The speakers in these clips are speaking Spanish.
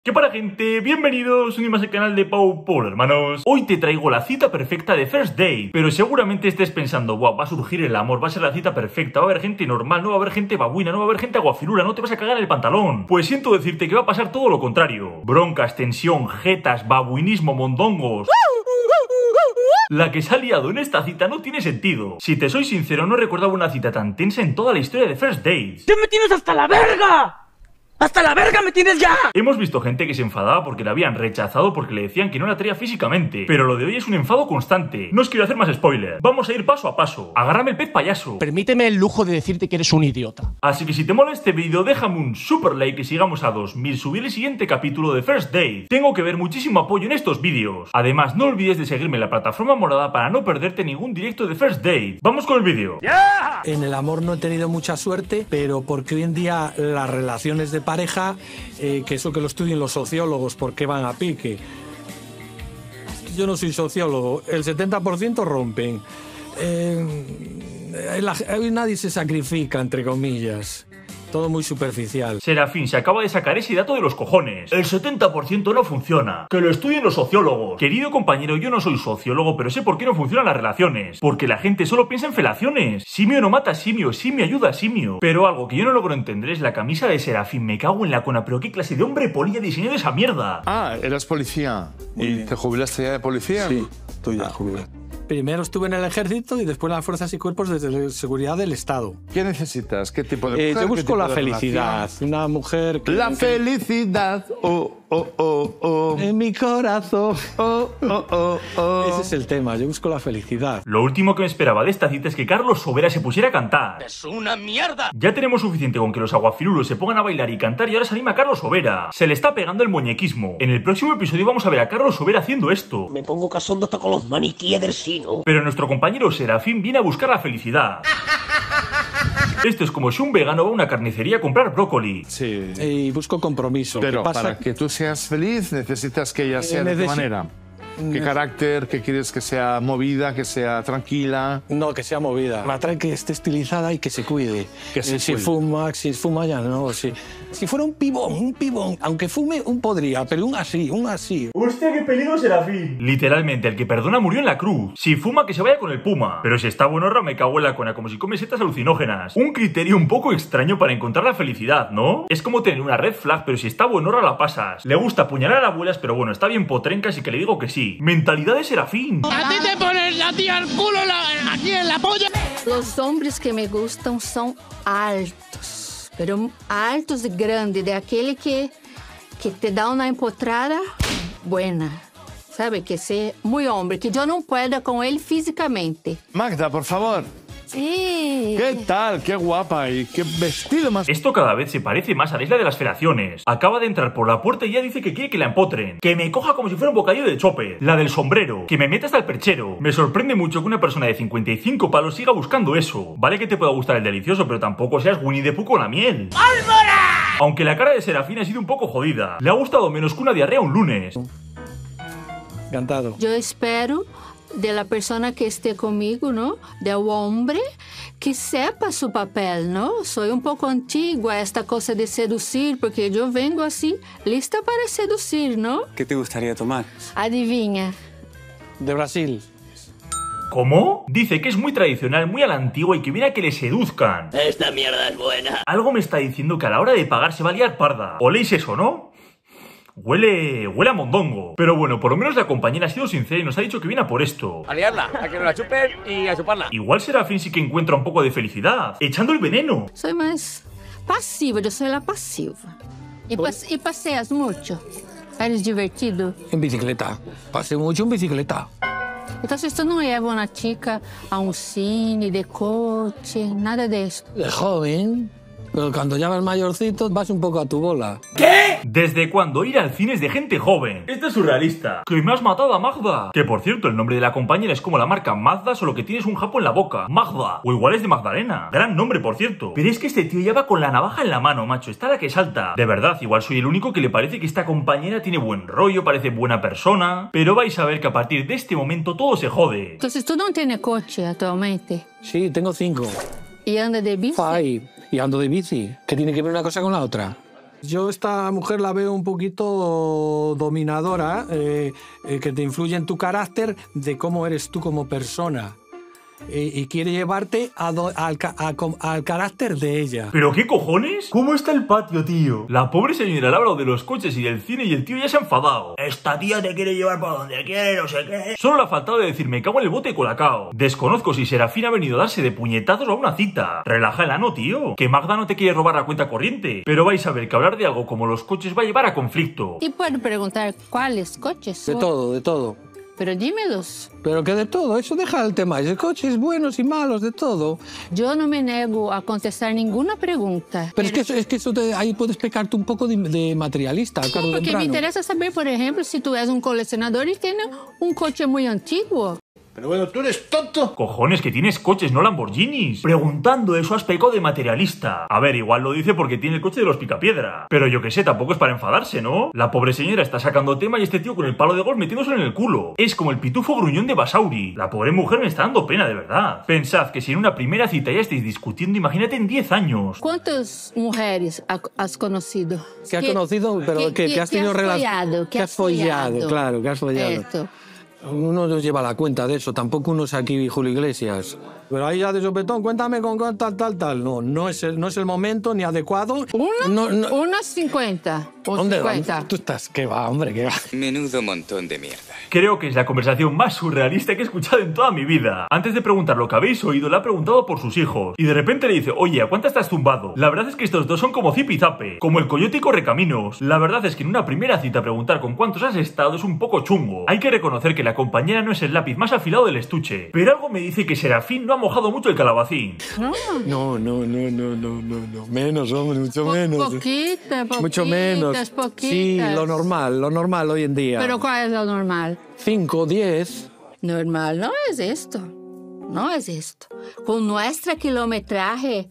¿Qué para, gente? Bienvenidos un día más al canal de Pau Paul, hermanos. Hoy te traigo la cita perfecta de First Date. Pero seguramente estés pensando, wow, va a surgir el amor, va a ser la cita perfecta, va a haber gente normal, no va a haber gente babuina, no va a haber gente aguafirula, no te vas a cagar en el pantalón. Pues siento decirte que va a pasar todo lo contrario. Broncas, tensión, jetas, babuinismo, mondongos. La que se ha liado en esta cita no tiene sentido. Si te soy sincero, no recordaba una cita tan tensa en toda la historia de First Dates. ¡Ya me tienes hasta la verga! ¡Hasta la verga me tienes ya! Hemos visto gente que se enfadaba porque la habían rechazado porque le decían que no la traía físicamente. Pero lo de hoy es un enfado constante. No os quiero hacer más spoiler. Vamos a ir paso a paso. Agárrame el pez payaso. Permíteme el lujo de decirte que eres un idiota. Así que si te mola este vídeo, déjame un super like y sigamos a 2000 subir el siguiente capítulo de First Date. Tengo que ver muchísimo apoyo en estos vídeos. Además, no olvides de seguirme en la plataforma morada para no perderte ningún directo de First Date. ¡Vamos con el vídeo! ¡Ya! En el amor no he tenido mucha suerte, pero porque hoy en día las relaciones de pareja, que eso que lo estudien los sociólogos, porque van a pique. Yo no soy sociólogo, el 70% rompen. Nadie se sacrifica, entre comillas. Todo muy superficial. Serafín se acaba de sacar ese dato de los cojones. El 70% no funciona. Que lo estudien los sociólogos. Querido compañero, yo no soy sociólogo, pero sé por qué no funcionan las relaciones. Porque la gente solo piensa en felaciones. Simio no mata a simio, simio ayuda a simio. Pero algo que yo no logro entender es la camisa de Serafín. Me cago en la cona, pero ¿qué clase de hombre poli ha diseñado esa mierda? Ah, eras policía. ¿Y te jubilaste ya de policía? Sí, estoy ya jubilado. Primero estuve en el ejército y después en las fuerzas y cuerpos de seguridad del Estado. ¿Qué necesitas? ¿Qué tipo de mujer? Yo busco la ¿Qué tipo de felicidad. relación? Una mujer que... La felicidad. En mi corazón. Oh. Ese es el tema. Yo busco la felicidad. Lo último que me esperaba de esta cita es que Carlos Sobera se pusiera a cantar. ¡Es una mierda! Ya tenemos suficiente con que los aguafirulos se pongan a bailar y cantar y ahora se anima a Carlos Sobera. Se le está pegando el muñequismo. En el próximo episodio vamos a ver a Carlos Sobera haciendo esto. Me pongo casondo hasta con los maniquíes del sino. Pero nuestro compañero Serafín viene a buscar la felicidad. Esto es como si un vegano va a una carnicería a comprar brócoli. Sí. Y busco compromiso. Pero ¿Qué pasa? para que tú seas feliz necesitas que ella sea de tu manera. ¿Qué carácter? ¿Qué quieres que sea movida, que sea tranquila? No, que sea movida. Me atrae que esté estilizada y que se cuide. Que se si cuide. si fuma ya no. Si fuera un pibón, aunque fume, podría, pero un así. ¡Hostia, qué peligro, Serafín! Literalmente, el que perdona murió en la cruz. Si fuma, que se vaya con el puma. Pero si está buenorra, me cago en la cona, como si come setas alucinógenas. Un criterio un poco extraño para encontrar la felicidad, ¿no? Es como tener una red flag, pero si está buenorra la pasas. Le gusta apuñalar a abuelas, pero bueno, está bien potrenca, así que le digo que sí. Mentalidad de Serafín. ¡A ti te pones la tía al culo aquí en la polla! Los hombres que me gustan son altos, pero altos y grandes, de aquel que te da una empotrada buena, sabe? Que sea muy hombre, que yo no pueda con él físicamente. Magda, por favor. Sí. ¿Qué tal? Qué guapa y qué vestido más... Esto cada vez se parece más a la isla de las felaciones. Acaba de entrar por la puerta y ya dice que quiere que la empotren. Que me coja como si fuera un bocadillo de chope. La del sombrero. Que me meta hasta el perchero. Me sorprende mucho que una persona de 55 palos siga buscando eso. Vale que te pueda gustar el delicioso, pero tampoco seas Winnie the Pooh con la miel. ¡Álvora! Aunque la cara de Serafín ha sido un poco jodida. Le ha gustado menos que una diarrea un lunes. Encantado. Yo espero de la persona que esté conmigo, ¿no? Del hombre que sepa su papel, ¿no? Soy un poco antigua esta cosa de seducir, porque yo vengo así, lista para seducir, ¿no? ¿Qué te gustaría tomar? Adivina. De Brasil. ¿Cómo? Dice que es muy tradicional, muy a la antigua y que viene a que le seduzcan. Esta mierda es buena. Algo me está diciendo que a la hora de pagar se va a liar parda. ¿Oléis eso, no? Huele a mondongo. Pero bueno, por lo menos la compañera ha sido sincera y nos ha dicho que viene a por esto. A liarla, a que nos la chupen y a chuparla. Igual Serafín sí que encuentra un poco de felicidad, echando el veneno. Soy más pasiva, yo soy la pasiva. Y paseas mucho. ¿Eres divertido? En bicicleta. Paseo mucho en bicicleta. Entonces tú no llevas a una chica a un cine, de coche, nada de eso. De joven. Pero cuando ya vas mayorcito, vas un poco a tu bola. ¿Desde cuándo ir al cine es de gente joven? Esto es surrealista. ¡Que me has matado a Magda! Que por cierto, el nombre de la compañera es como la marca Mazda, solo que tienes un japo en la boca. Magda. O igual es de Magdalena. Gran nombre, por cierto. Pero es que este tío ya va con la navaja en la mano, macho. Está la que salta. De verdad, igual soy el único que le parece que esta compañera tiene buen rollo, parece buena persona. Pero vais a ver que a partir de este momento todo se jode. Entonces tú no tienes coche actualmente. Sí, tengo 5. ¿Y anda de bici? Y ando de bici. ¿Qué tiene que ver una cosa con la otra? Yo esta mujer la veo un poquito dominadora, que te influye en tu carácter de cómo eres tú como persona. Y quiere llevarte al carácter de ella. ¿Pero qué cojones? ¿Cómo está el patio, tío? La pobre señora le ha hablado de los coches y del cine y el tío ya se ha enfadado. Esta tía te quiere llevar por donde quiere, no sé qué. Solo le ha faltado de decir, me cago en el bote de Colacao. Desconozco si Serafín ha venido a darse de puñetazos a una cita. Relájala, no, tío. Que Magda no te quiere robar la cuenta corriente. Pero vais a ver que hablar de algo como los coches va a llevar a conflicto. Y puedo preguntar, ¿cuáles coches? De todo, de todo. Pero dímelos. Pero que de todo, eso deja el tema. Hay coches buenos y malos, de todo. Yo no me niego a contestar ninguna pregunta. Pero es que eso ahí puedes pecarte un poco de materialista, Carlos. Porque me interesa saber, por ejemplo, si tú eres un coleccionador y tienes un coche muy antiguo. Pero bueno, tú eres tonto. Cojones, que tienes coches, no Lamborghinis. Preguntando eso has pecado de materialista. A ver, igual lo dice porque tiene el coche de los Picapiedra. Pero yo que sé, tampoco es para enfadarse, ¿no? La pobre señora está sacando tema y este tío con el palo de golf metiéndose en el culo. Es como el pitufo gruñón de Basauri. La pobre mujer me está dando pena, de verdad. Pensad que si en una primera cita ya estáis discutiendo, imagínate en 10 años. ¿Cuántas mujeres has conocido? ¿Qué has conocido? Pero que has tenido relación. Que has follado. Claro, que has follado. Esto. Uno no lleva la cuenta de eso, tampoco uno es aquí Julio Iglesias. Pero ahí ya de sopetón, cuéntame con tal. No es el momento ni adecuado. Unos 50. ¿Dónde vas? Tú estás, ¿qué va, hombre? ¿Qué va? Menudo montón de mierda. Creo que es la conversación más surrealista que he escuchado en toda mi vida. Antes de preguntar lo que habéis oído, le ha preguntado por sus hijos. Y de repente le dice, oye, ¿a cuánta estás zumbado? La verdad es que estos dos son como Zip y Zape, como el coyote y Correcaminos. La verdad es que en una primera cita preguntar con cuántos has estado es un poco chungo. Hay que reconocer que la compañera no es el lápiz más afilado del estuche. Pero algo me dice que Serafín no ha mojado mucho el calabacín. No. Menos, hombre, mucho menos. Mucho menos. Sí, lo normal hoy en día. ¿Pero cuál es lo normal? 5, 10. Normal no es esto. No es esto. Con nuestra kilometraje,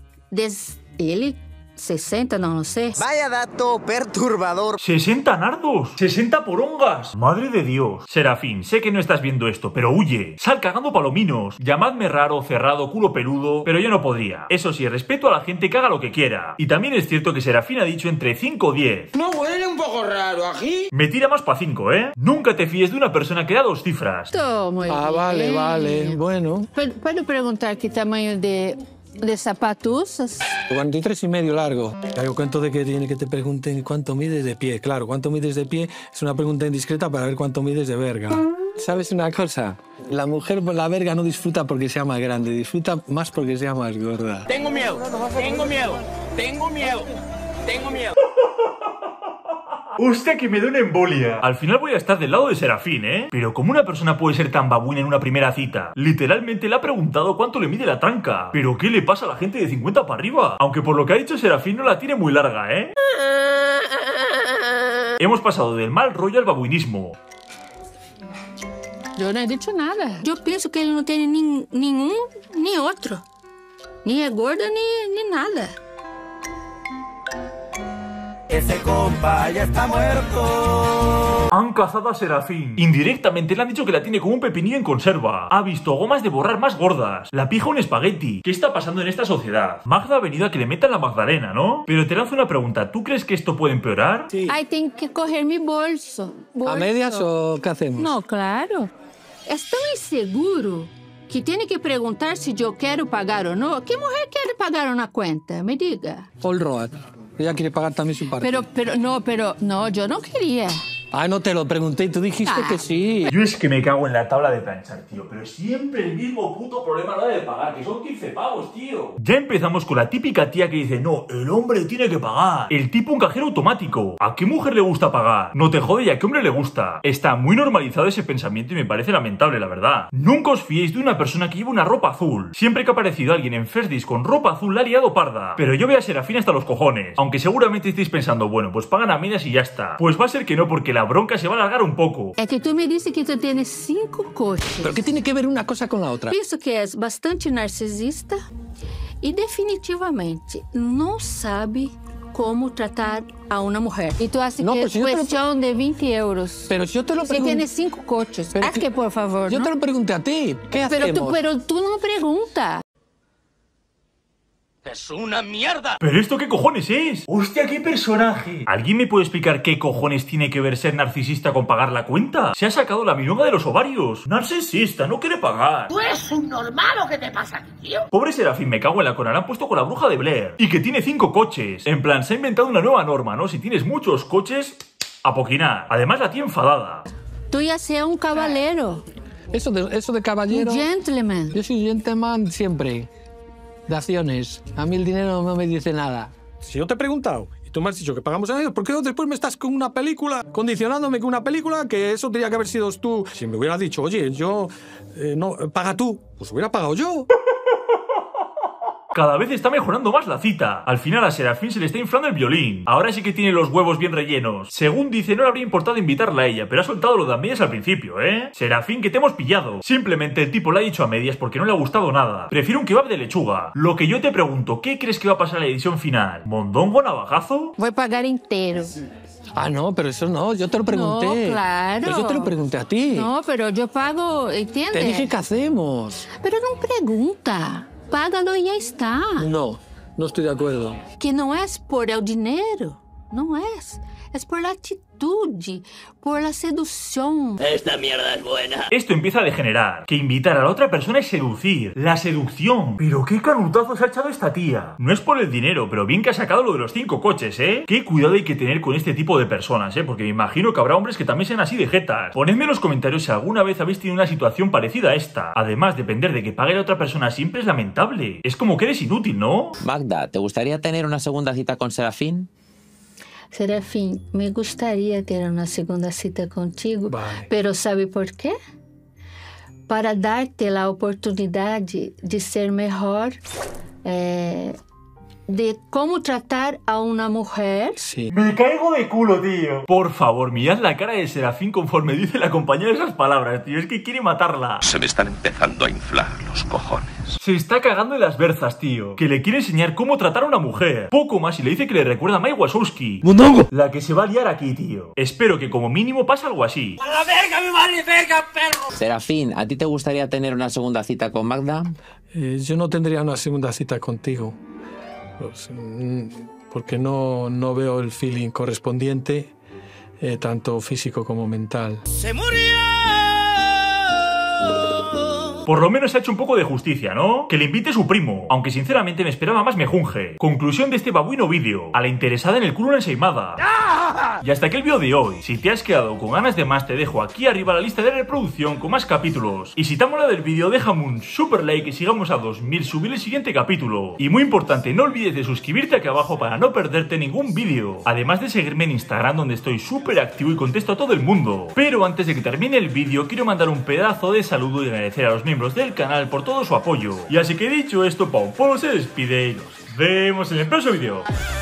desde 60, no sé. Vaya dato perturbador. 60 nardos, 60 porongas. Madre de Dios. Serafín, sé que no estás viendo esto, pero huye. Sal cagando palominos. Llamadme raro, cerrado, culo peludo, pero yo no podría. Eso sí, respeto a la gente que haga lo que quiera. Y también es cierto que Serafín ha dicho entre 5 o 10. No huele un poco raro aquí. Me tira más para 5, ¿eh? Nunca te fíes de una persona que da 2 cifras. Muy bien. Vale, bueno. ¿Puedo preguntar qué tamaño de zapatos? 43 y medio largo. Hago cuento de que tiene que te pregunten cuánto mides de pie. Claro, cuánto mides de pie es una pregunta indiscreta para ver cuánto mides de verga. ¿Sabes una cosa? La mujer, la verga no disfruta porque sea más grande, disfruta más porque sea más gorda. Tengo miedo. Hostia, que me da una embolia. Al final voy a estar del lado de Serafín, ¿eh? Pero ¿cómo una persona puede ser tan babuina en una primera cita? Literalmente le ha preguntado cuánto le mide la tranca. ¿Pero qué le pasa a la gente de 50 para arriba? Aunque por lo que ha dicho Serafín no la tiene muy larga, ¿eh? Hemos pasado del mal rollo al babuinismo. Yo no he dicho nada. Yo pienso que él no tiene ni uno ni otro. Ni es gordo ni nada. Ese compa ya está muerto. Han cazado a Serafín. Indirectamente le han dicho que la tiene como un pepinillo en conserva. Ha visto gomas de borrar más gordas. La pija un espagueti. ¿Qué está pasando en esta sociedad? Magda ha venido a que le metan la Magdalena, ¿no? Pero te lanzo una pregunta. ¿Tú crees que esto puede empeorar? Sí. Ay, tengo que coger mi bolso. ¿A medias o qué hacemos? No, claro. Es tan inseguro que tiene que preguntar si yo quiero pagar o no. ¿Qué mujer quiere pagar una cuenta? Me diga. All road. Ella quiere pagar también su parte. No, yo no quería. Ah, no te lo pregunté y tú dijiste que sí. Yo es que me cago en la tabla de planchar, tío. Pero siempre el mismo puto problema a la hora de pagar, que son 15 pavos, tío. Ya empezamos con la típica tía que dice, no, el hombre tiene que pagar. El tipo un cajero automático. ¿A qué mujer le gusta pagar? No te jode, ¿y a qué hombre le gusta? Está muy normalizado ese pensamiento y me parece lamentable, la verdad. Nunca os fiéis de una persona que lleva una ropa azul. Siempre que ha aparecido alguien en First Dates con ropa azul la ha liado parda. Pero yo veo a Serafín hasta los cojones. Aunque seguramente estéis pensando, bueno, pues pagan a medias y ya está. Pues va a ser que no, porque la bronca se va a alargar un poco. Es que tú me dices que tú tienes 5 coches. ¿Pero qué tiene que ver una cosa con la otra? Pienso que es bastante narcisista y definitivamente no sabe cómo tratar a una mujer. Y tú haces que es cuestión de 20 euros. Pero si yo te lo pregunto... Si tienes 5 coches, haz que por favor, yo te lo pregunté a ti. ¿Qué hacemos? Pero tú no preguntas. ¡Es una mierda! ¿Pero esto qué cojones es? ¡Hostia, qué personaje! ¿Alguien me puede explicar qué cojones tiene que ver ser narcisista con pagar la cuenta? Se ha sacado la milonga de los ovarios. Narcisista, no quiere pagar. ¿Tú eres un normal o qué te pasa aquí, tío? Pobre Serafín, me cago en la cona, la han puesto con la bruja de Blair. Y que tiene 5 coches. En plan, se ha inventado una nueva norma, ¿no? Si tienes muchos coches, a poquinar. Además la tiene enfadada. Tú ya seas un caballero. Eso de caballero... Un gentleman. Yo soy gentleman siempre. De acciones. A mí el dinero no me dice nada. Si yo te he preguntado y tú me has dicho que pagamos a ellos, ¿por qué después me estás con una película, condicionándome con una película que eso tenía que haber sido tú? Si me hubieras dicho, oye, yo... no, paga tú, pues hubiera pagado yo. Cada vez está mejorando más la cita. Al final a Serafín se le está inflando el violín. Ahora sí que tiene los huevos bien rellenos. Según dice, no le habría importado invitarla a ella, pero ha soltado lo de a medias al principio, ¿eh? Serafín, que te hemos pillado. Simplemente el tipo la ha dicho a medias porque no le ha gustado nada. Prefiero un kebab de lechuga. Lo que yo te pregunto, ¿qué crees que va a pasar en la edición final? ¿Mondongo, navajazo? Voy a pagar entero. Ah, no, pero eso no, yo te lo pregunté. No, claro. Pero yo te lo pregunté a ti. No, pero yo pago, ¿entiendes? Te dije, ¿qué hacemos? Pero no pregunta. Págalo y ya está. No, no estoy de acuerdo. Que no es por el dinero. No es. Es por la actitud, por la seducción. Esta mierda es buena. Esto empieza a degenerar. Que invitar a la otra persona es seducir. La seducción. Pero qué canutazos ha echado esta tía. No es por el dinero, pero bien que ha sacado lo de los 5 coches, ¿eh? Qué cuidado hay que tener con este tipo de personas, ¿eh? Porque me imagino que habrá hombres que también sean así de jetas. Ponedme en los comentarios si alguna vez habéis tenido una situación parecida a esta. Además, depender de que pague la otra persona siempre es lamentable. Es como que eres inútil, ¿no? Magda, ¿te gustaría tener una segunda cita con Serafín? Serafín, me gustaría tener una segunda cita contigo, Vale. pero ¿sabe por qué? Para darte la oportunidad de ser mejor, de cómo tratar a una mujer. Sí. Me caigo de culo, tío. Por favor, mirad la cara de Serafín conforme dice la compañera esas palabras, tío. Es que quiere matarla. Se me están empezando a inflar los cojones. Se está cagando en las berzas, tío. Que le quiere enseñar cómo tratar a una mujer. Poco más y le dice que le recuerda a Mike Wazowski. ¡Mondongo! La que se va a liar aquí, tío. Espero que como mínimo pase algo así. ¡A la verga, me vale verga, perro! Serafín, ¿a ti te gustaría tener una segunda cita con Magda? Yo no tendría una segunda cita contigo. Pues, porque no veo el feeling correspondiente, tanto físico como mental. ¡Se murió! Por lo menos se ha hecho un poco de justicia, ¿no? Que le invite su primo, aunque sinceramente me esperaba más mejunje. Conclusión de este babuino vídeo. A la interesada en el culo una ensaimada. Y hasta aquí el vídeo de hoy. Si te has quedado con ganas de más, te dejo aquí arriba la lista de reproducción con más capítulos. Y si te ha molado el vídeo, déjame un super like y sigamos a 2000 subir el siguiente capítulo. Y muy importante, no olvides de suscribirte aquí abajo para no perderte ningún vídeo. Además de seguirme en Instagram, donde estoy súper activo y contesto a todo el mundo. Pero antes de que termine el vídeo, quiero mandar un pedazo de saludo y agradecer a los miembros del canal por todo su apoyo. Y así que dicho esto, Pau Polo se despide y nos vemos en el próximo vídeo.